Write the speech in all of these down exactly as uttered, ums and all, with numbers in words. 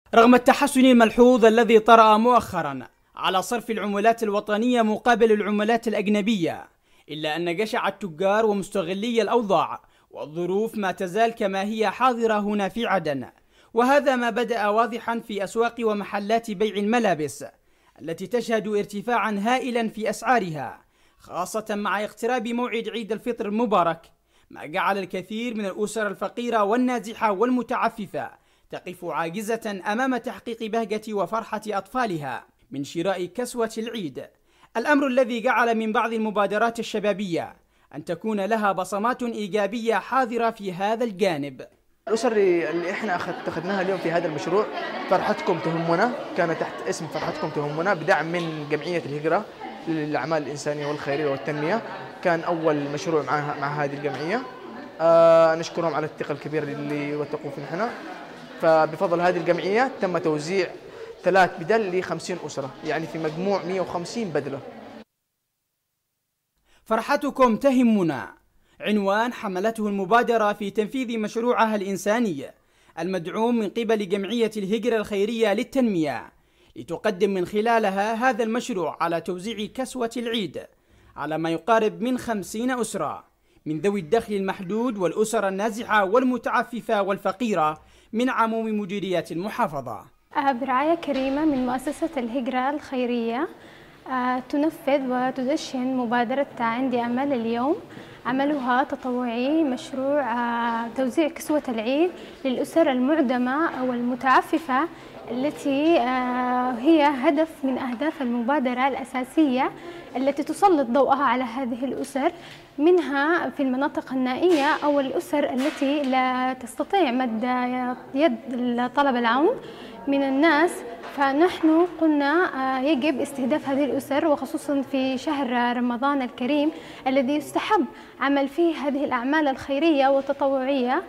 رغم التحسن الملحوظ الذي طرأ مؤخرا على صرف العملات الوطنية مقابل العملات الأجنبية، إلا أن جشع التجار ومستغلي الأوضاع والظروف ما تزال كما هي حاضرة هنا في عدن. وهذا ما بدأ واضحا في أسواق ومحلات بيع الملابس التي تشهد ارتفاعا هائلا في أسعارها، خاصة مع اقتراب موعد عيد الفطر المبارك، ما جعل الكثير من الأسر الفقيرة والنازحة والمتعففة تقف عاجزة أمام تحقيق بهجة وفرحة أطفالها من شراء كسوة العيد، الأمر الذي جعل من بعض المبادرات الشبابية أن تكون لها بصمات إيجابية حاضرة في هذا الجانب. الأسر اللي احنا أخذناها اليوم في هذا المشروع فرحتكم تهمنا، كان تحت اسم فرحتكم تهمنا بدعم من جمعية الهجرة للأعمال الإنسانية والخيرية والتنمية. كان أول مشروع مع مع هذه الجمعية، آه نشكرهم على الثقة الكبيرة اللي وثقوا فينا احنا. فبفضل هذه الجمعية تم توزيع ثلاث بدل ل خمسين أسرة، يعني في مجموع مئة وخمسين بدلة. فرحتكم تهمنا عنوان حملته المبادرة في تنفيذ مشروعها الإنساني المدعوم من قبل جمعية الهجرة الخيرية للتنمية، لتقدم من خلالها هذا المشروع على توزيع كسوة العيد على ما يقارب من خمسين أسرة من ذوي الدخل المحدود والأسر النازحة والمتعففة والفقيرة من عموم مديريات المحافظة. برعاية كريمة من مؤسسة الهجرة الخيرية تنفذ وتدشن مبادرة عندي أمل اليوم. عملها تطوعي، مشروع توزيع كسوة العيد للأسر المعدمة والمتعففة، التي هي هدف من أهداف المبادرة الأساسية التي تسلط ضوءها على هذه الأسر، منها في المناطق النائية أو الأسر التي لا تستطيع مد يد طلب العون من الناس. فنحن قلنا يجب استهداف هذه الأسر، وخصوصا في شهر رمضان الكريم الذي يستحب عمل فيه هذه الأعمال الخيرية والتطوعية،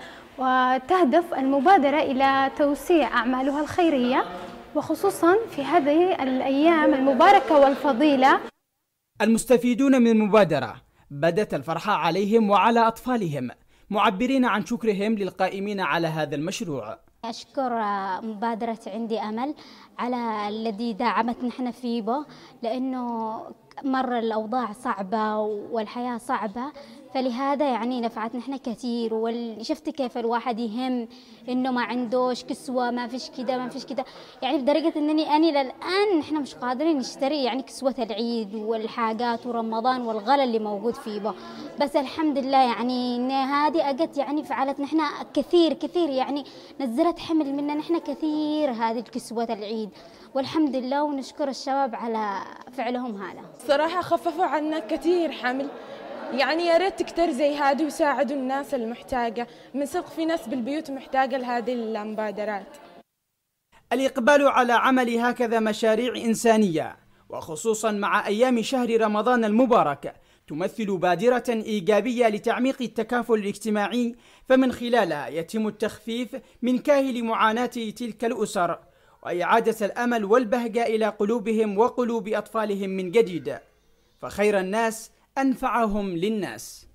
وتهدف المبادرة إلى توسيع أعمالها الخيرية، وخصوصا في هذه الأيام المباركة والفضيلة. المستفيدون من المبادرة بدت الفرحة عليهم وعلى أطفالهم، معبرين عن شكرهم للقائمين على هذا المشروع. أشكر مبادرة عندي أمل على الذي دعمت نحن فيه به، لأنه مر الأوضاع صعبة والحياة صعبة، فلهذا يعني نفعت نحن كثير. وشفت كيف الواحد يهم إنه ما عندوش كسوة، ما فيش كده ما فيش كده، يعني بدرجة إنني أني للآن نحن مش قادرين نشتري يعني كسوة العيد والحاجات ورمضان والغلا اللي موجود فيه به. بس الحمد لله يعني إن هذه أجت يعني فعلت نحن كثير كثير، يعني نزلت حمل منا نحن كثير هذه الكسوة العيد، والحمد لله ونشكر الشباب على فعلهم هذا. صراحة خففوا عنا كثير حمل، يعني يا ريت تكتر زي هذه وساعدوا الناس المحتاجة، من صدق في ناس بالبيوت محتاجة لهذه المبادرات. الإقبال على عمل هكذا مشاريع إنسانية، وخصوصا مع أيام شهر رمضان المبارك، تمثل بادرة إيجابية لتعميق التكافل الاجتماعي، فمن خلالها يتم التخفيف من كاهل معاناة تلك الأسر، وإعادة الأمل والبهجة إلى قلوبهم وقلوب أطفالهم من جديد، فخير الناس أنفعهم للناس.